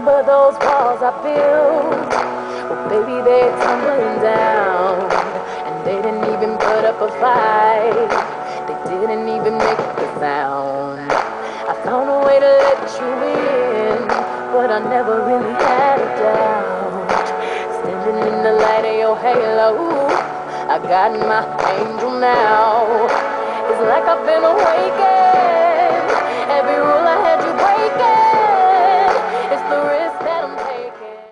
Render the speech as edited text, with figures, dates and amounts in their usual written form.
remember those walls I built. Well, baby, they're tumbling down, and they didn't even put up a fight. They didn't even make a sound. I found a way to let you in, but I never really had a doubt. Standing in the light of your halo, I got my angel now. It's like I've been awakened. Every rule I had